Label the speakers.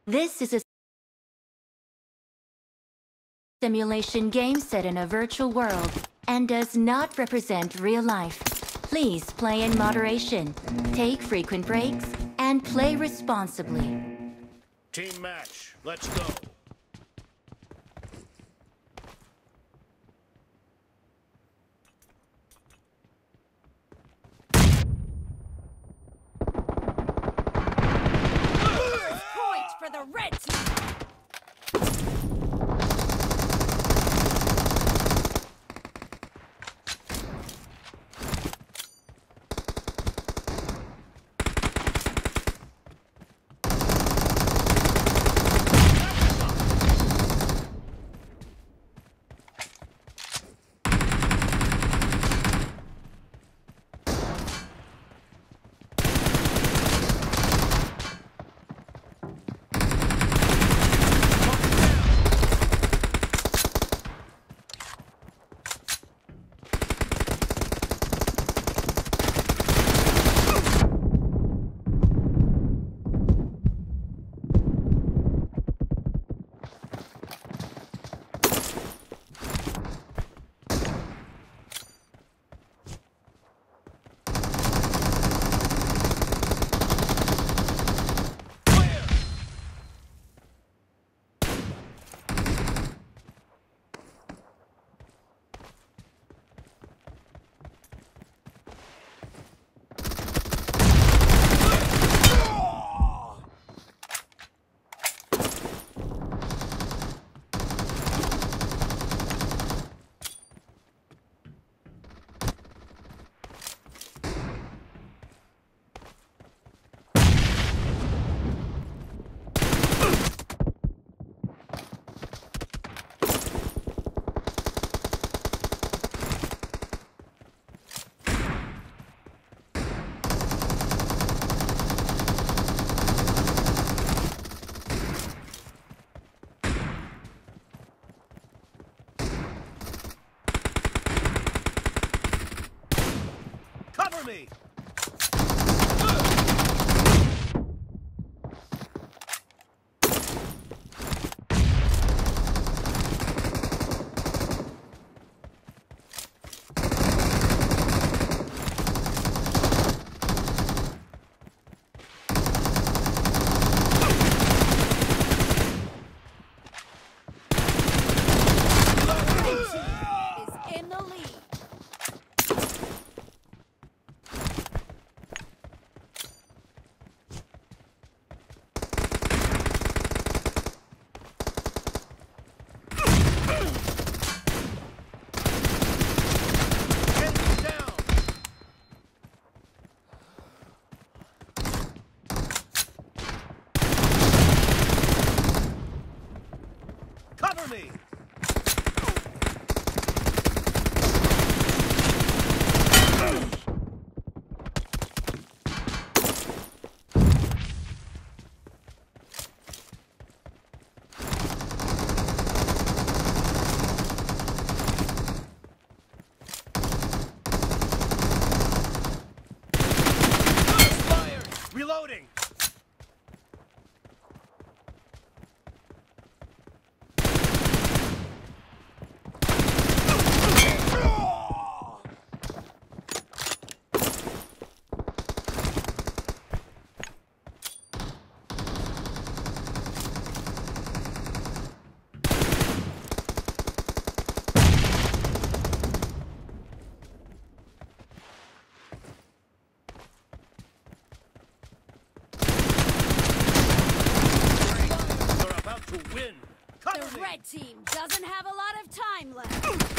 Speaker 1: This is a simulation game set in a virtual world and does not represent real life. Please play in moderation, take frequent breaks, and play responsibly.
Speaker 2: Team match, let's go.
Speaker 3: First point for the red team.
Speaker 2: Cover me!
Speaker 3: Is in the lead.
Speaker 2: Enemy down! Cover me! Fired! Reloading! You're about to win! Cover
Speaker 3: The
Speaker 2: me!
Speaker 3: red team doesn't have a lot of time left.